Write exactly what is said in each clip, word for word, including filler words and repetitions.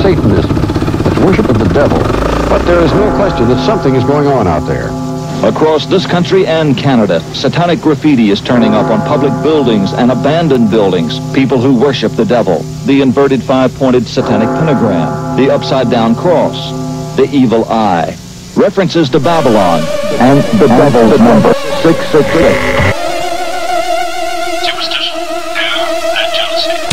Satanism. It's worship of the devil. But there is no question that something is going on out there. Across this country and Canada, satanic graffiti is turning up on public buildings and abandoned buildings. People who worship the devil, the inverted five-pointed satanic pentagram, the upside-down cross, the evil eye, references to Babylon, and the devil's number, six six six. Superstition, fear, and jealousy.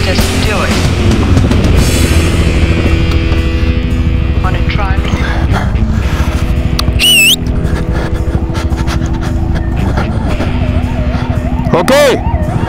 Just do it. Wanna try me? Okay.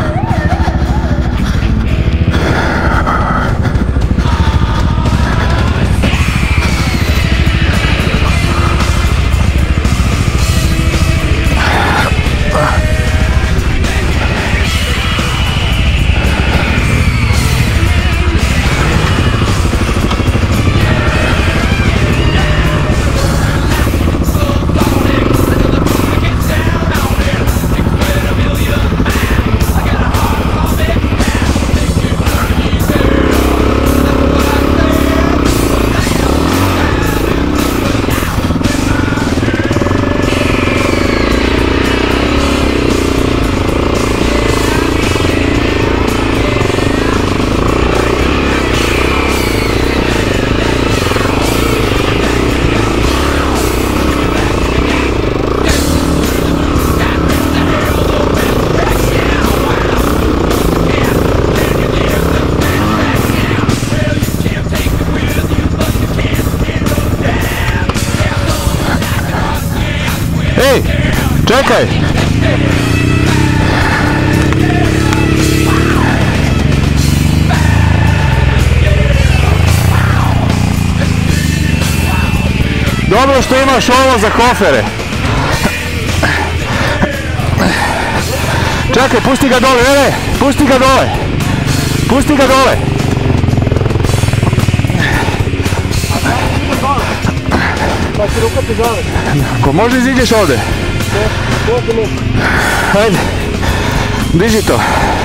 Ej, čekaj! Dobro što imaš ovo za kofere. Čekaj, pusti ga dole, ne, ne, pusti ga dole. Pusti ga dole. Pa ti ruka ti dole. Ako može iziđeš ovdje. Hajde. Diži to.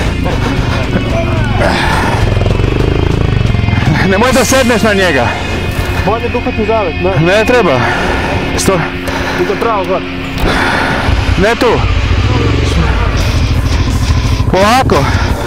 Nemoj da sedneš na njega. Bolje dupati zavet, ne? Ne treba. Sto. Idem pravo gore. Ne tu. Polako.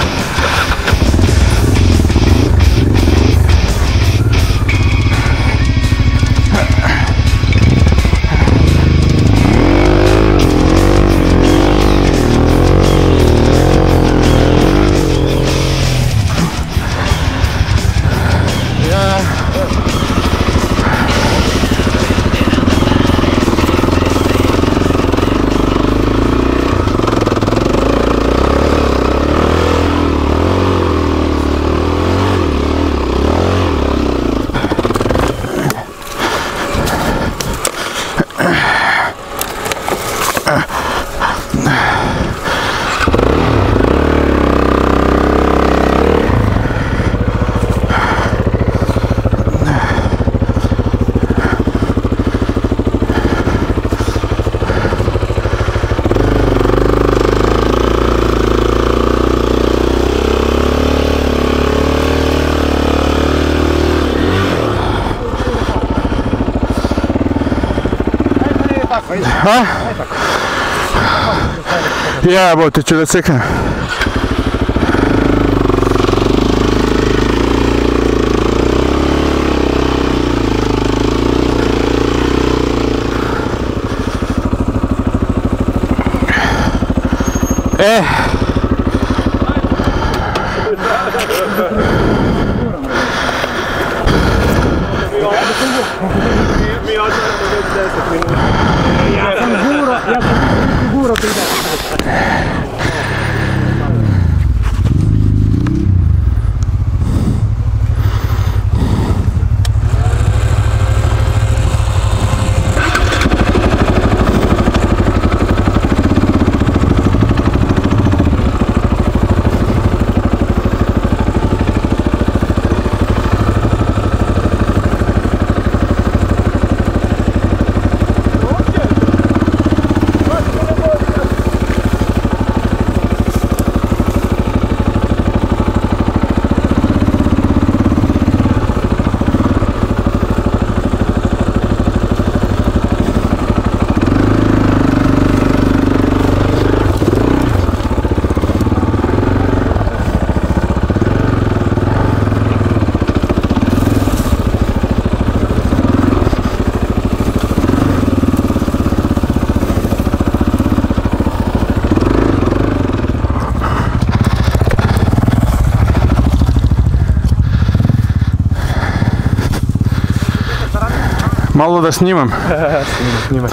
Ha? Ja, bo te ću da ceknem. E. Mi odmah već deset minuta. Ja sam guro, ja sam guro ti da. Malo da snimam. Snimaj.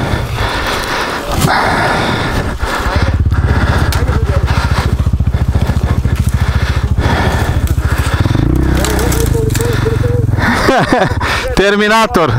Terminator.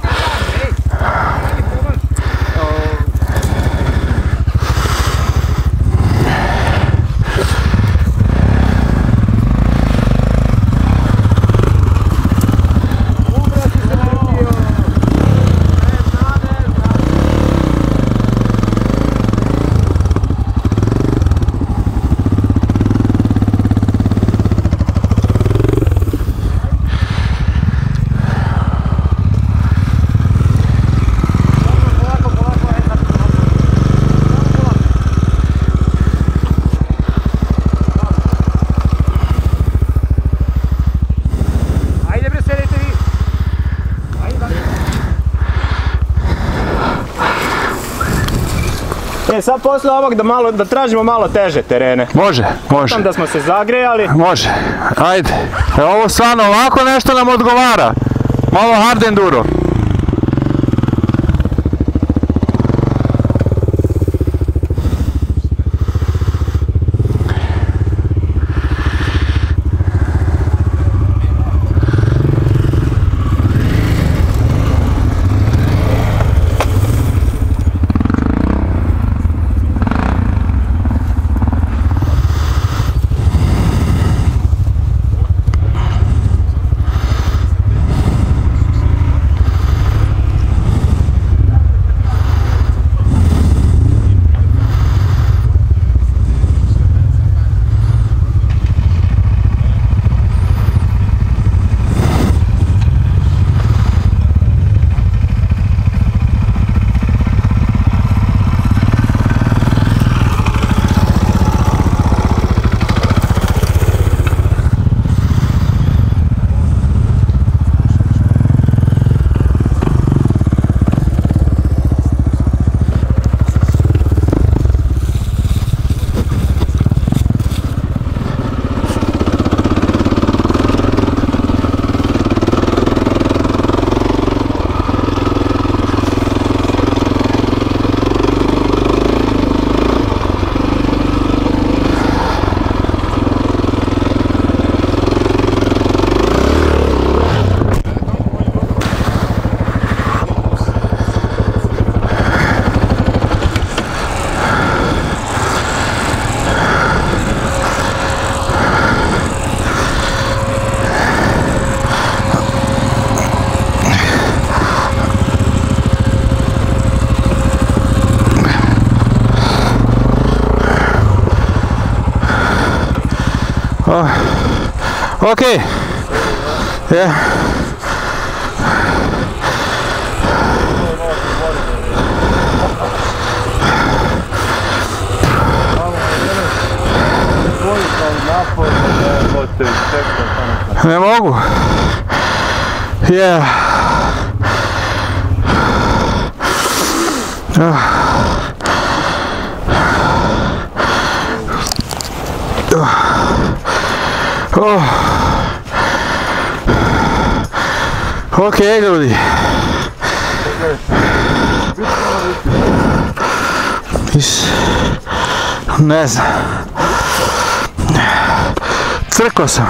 E sad posle ovog da, malo, da tražimo malo teže terene. Može, može. Tam da smo se zagrejali. Može, ajde. E, ovo stvarno ovako nešto nam odgovara. Malo hard enduro. Oh, okay. Yeah. Ne mogu. Yeah. Oh. Oh. Ok ljudi. Is... Ne znam. Crkao sam.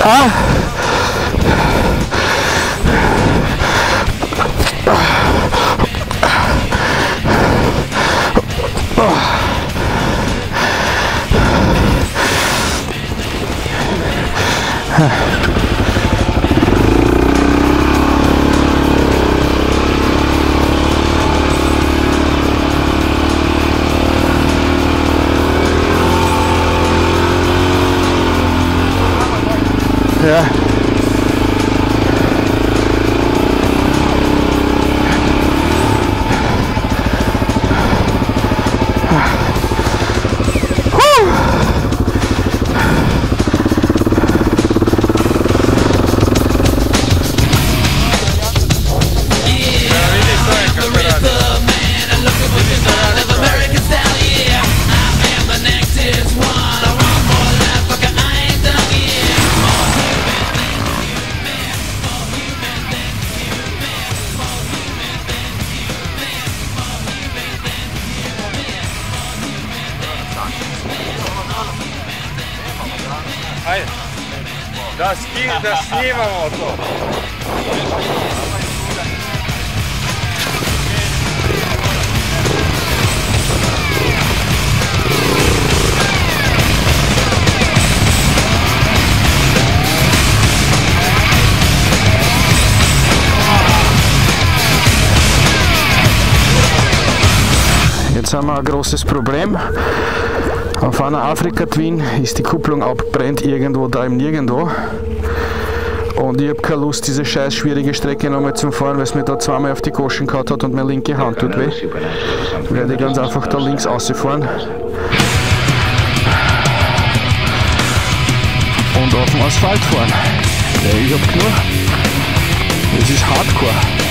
Ah. Ja. Ajde. Da, ski, da snimamo to. Jetzt haben wir ein großes Problem. Auf einer Afrika Twin ist die Kupplung abgebrannt, irgendwo da im Nirgendwo. Und ich habe keine Lust, diese scheiß schwierige Strecke nochmal zu fahren, weil es mir da zweimal auf die Goschen gehauen hat und meine linke Hand tut weh. Ich werde ganz einfach da links rausfahren. Und auf dem Asphalt fahren. Ja, ich hab genug. Es ist Hardcore.